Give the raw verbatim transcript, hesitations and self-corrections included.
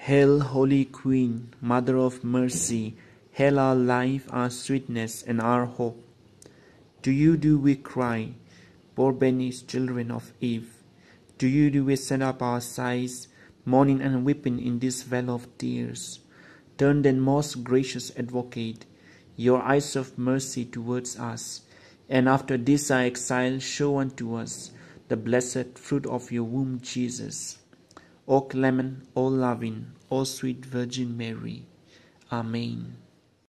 Hail, Holy Queen, Mother of Mercy, hail our life, our sweetness, and our hope. To you do we cry, poor banished children of Eve. To you do we send up our sighs, mourning and weeping in this vale of tears. Turn then, most gracious Advocate, your eyes of mercy towards us, and after this our exile show unto us the blessed fruit of your womb, Jesus. O clement, O loving, O sweet Virgin Mary. Amen.